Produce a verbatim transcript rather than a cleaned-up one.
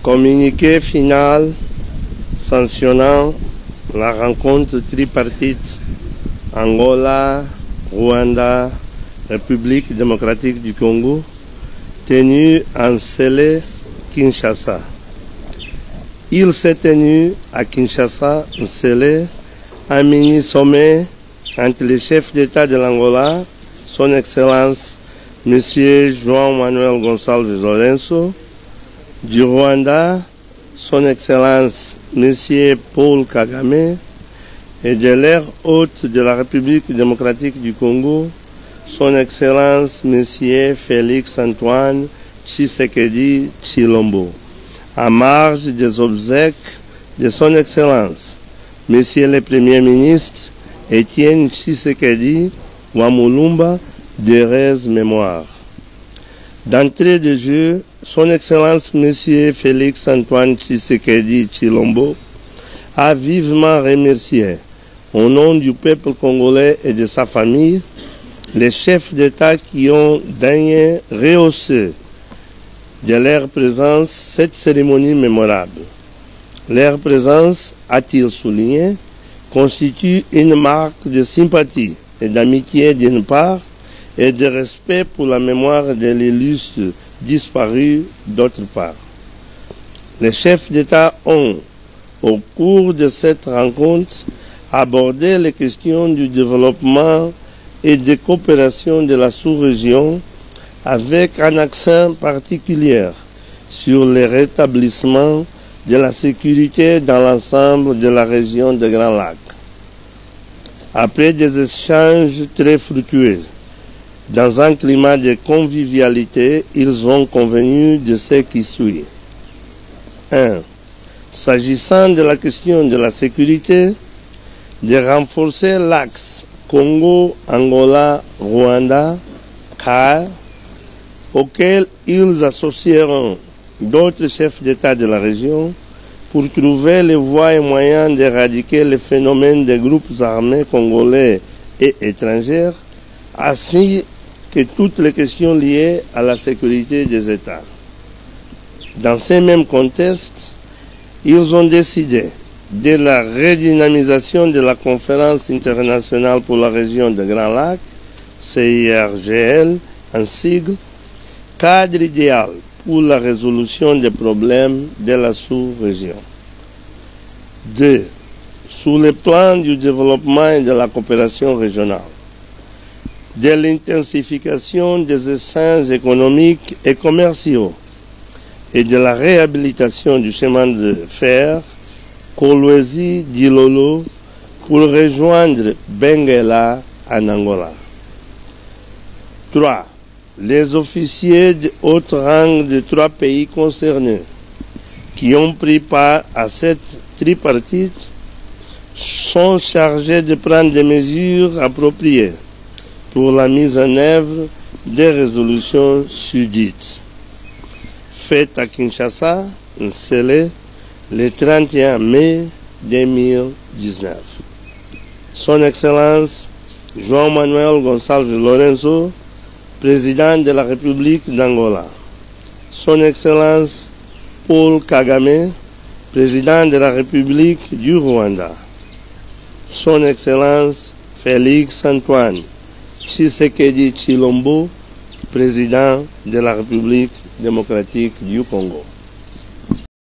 Communiqué final sanctionnant la rencontre tripartite Angola, Rwanda, République démocratique du Congo, tenue en Sélé, Kinshasa. Il s'est tenu à Kinshasa, en Sélé, un mini-sommet entre les chefs d'État de l'Angola, son Excellence M. João Manuel Gonçalves Lourenço, du Rwanda, son Excellence M. Paul Kagame, et de l'air hôte de la République démocratique du Congo, son Excellence M. Félix Antoine Tshisekedi Tshilombo, à marge des obsèques de son Excellence M. le Premier ministre Étienne Tshisekedi Wamulumba, d'heureuse mémoire. D'entrée de jeu, son Excellence M. Félix Antoine Tshisekedi Tshilombo a vivement remercié, au nom du peuple congolais et de sa famille, les chefs d'État qui ont daigné rehausser de leur présence cette cérémonie mémorable. Leur présence, a-t-il souligné, constitue une marque de sympathie et d'amitié d'une part et de respect pour la mémoire de l'illustre disparu d'autre part. Les chefs d'État ont, au cours de cette rencontre, abordé les questions du développement et de coopération de la sous-région avec un accent particulier sur le rétablissement de la sécurité dans l'ensemble de la région des Grands Lacs. Après des échanges très fructueux, dans un climat de convivialité, ils ont convenu de ce qui suit. un. S'agissant de la question de la sécurité, de renforcer l'axe Congo, Angola, Rwanda, C A R, auquel ils associeront d'autres chefs d'État de la région pour trouver les voies et moyens d'éradiquer le phénomène des groupes armés congolais et étrangers, ainsi que toutes les questions liées à la sécurité des États. Dans ce même contexte, ils ont décidé de la redynamisation de la conférence internationale pour la région des Grands Lacs, C I R G L, en sigle, cadre idéal pour la résolution des problèmes de la sous-région. deux. Sur le plan du développement et de la coopération régionale, de l'intensification des échanges économiques et commerciaux et de la réhabilitation du chemin de fer Kolwezi-Dilolo pour rejoindre Benguela en Angola. trois. Les officiers de haut rang des trois pays concernés qui ont pris part à cette tripartite sont chargés de prendre des mesures appropriées pour la mise en œuvre des résolutions susdites. Faites à Kinshasa, en Sélé, le trente et un mai deux mille dix-neuf. Son Excellence João Manuel Gonçalves Lourenço, président de la République d'Angola. Son Excellence Paul Kagame, président de la République du Rwanda. Son Excellence Félix Antoine Tshisekedi Tshilombo, président de la République démocratique du Congo.